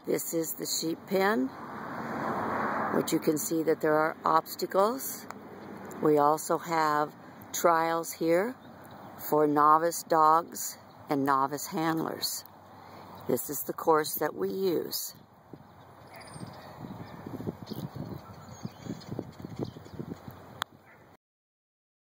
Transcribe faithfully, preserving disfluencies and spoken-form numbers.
This is the sheep pen, which you can see that there are obstacles. We also have trials here for novice dogs and novice handlers. This is the course that we use.